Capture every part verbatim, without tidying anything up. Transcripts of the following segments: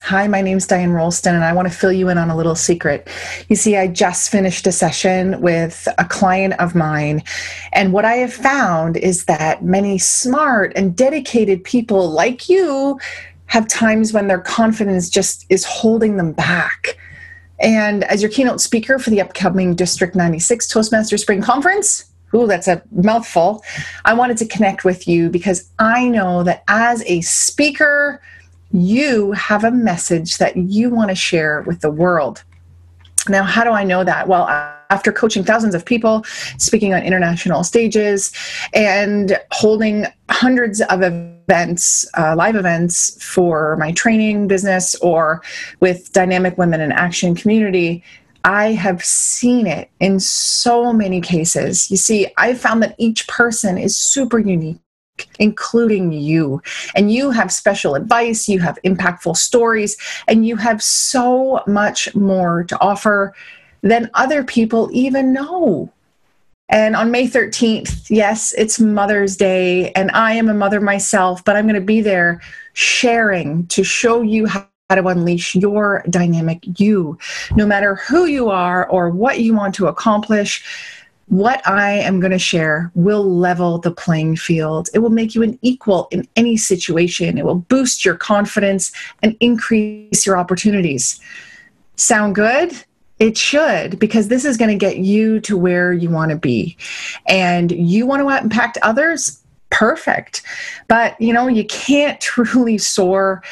Hi, my name's Diane Rolston, and I want to fill you in on a little secret. You see, I just finished a session with a client of mine, and what I have found is that many smart and dedicated people like you have times when their confidence just is holding them back. And as your keynote speaker for the upcoming District ninety-six Toastmasters Spring Conference, ooh, that's a mouthful, I wanted to connect with you because I know that as a speaker, you have a message that you want to share with the world. Now, how do I know that? Well, after coaching thousands of people, speaking on international stages, and holding hundreds of events, uh, live events for my training business or with Dynamic Women in Action community, I have seen it in so many cases. You see, I found that each person is super unique, including you. And you have special advice, you have impactful stories, and you have so much more to offer than other people even know. And on May thirteenth, yes, it's Mother's Day, and I am a mother myself, but I'm going to be there sharing to show you how to unleash your dynamic you. No matter who you are or what you want to accomplish, what I am going to share will level the playing field. It will make you an equal in any situation. It will boost your confidence and increase your opportunities. Sound good? It should, because this is going to get you to where you want to be. And you want to impact others? Perfect. But, you know, you can't truly soar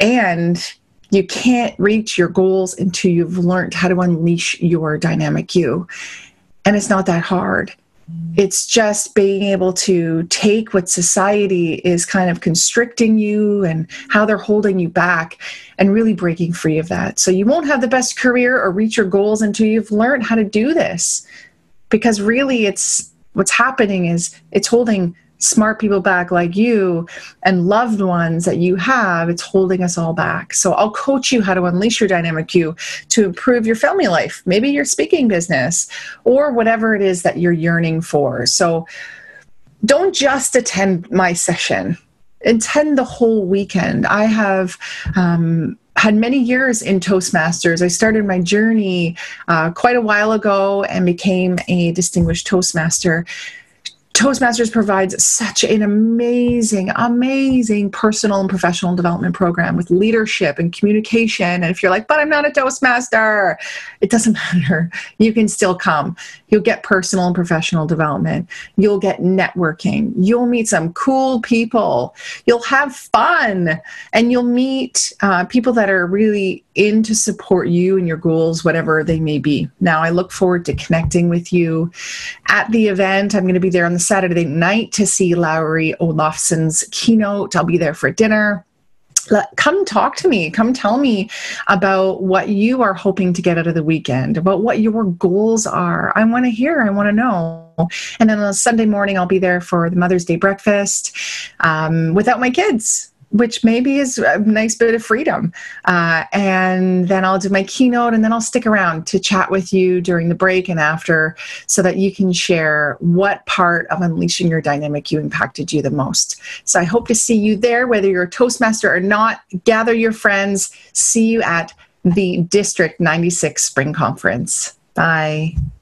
and you can't reach your goals until you've learned how to unleash your dynamic you. And it's not that hard. It's just being able to take what society is kind of constricting you and how they're holding you back and really breaking free of that. So you won't have the best career or reach your goals until you've learned how to do this. Because really it's what's happening is it's holding smart people back like you and loved ones that you have. It's holding us all back. So I'll coach you how to unleash your dynamic you to improve your family life, maybe your speaking business, or whatever it is that you're yearning for. So don't just attend my session. Attend the whole weekend. I have um, had many years in Toastmasters. I started my journey uh, quite a while ago and became a distinguished Toastmaster. Toastmasters provides such an amazing, amazing personal and professional development program with leadership and communication. And if you're like, but I'm not a Toastmaster, it doesn't matter. You can still come. You'll get personal and professional development. You'll get networking. You'll meet some cool people. You'll have fun. And you'll meet uh, people that are really in to support you and your goals, whatever they may be. Now, I look forward to connecting with you at the event. I'm going to be there on the Saturday night to see Lowry Olafson's keynote. I'll be there for dinner. Let, come talk to me. Come tell me about what you are hoping to get out of the weekend, about what your goals are. I want to hear. I want to know. And then on a Sunday morning, I'll be there for the Mother's Day breakfast um, without my kids, which maybe is a nice bit of freedom. Uh, and then I'll do my keynote, and then I'll stick around to chat with you during the break and after so that you can share what part of unleashing your dynamic you impacted you the most. So I hope to see you there, whether you're a Toastmaster or not. Gather your friends. See you at the District ninety-six Spring Conference. Bye.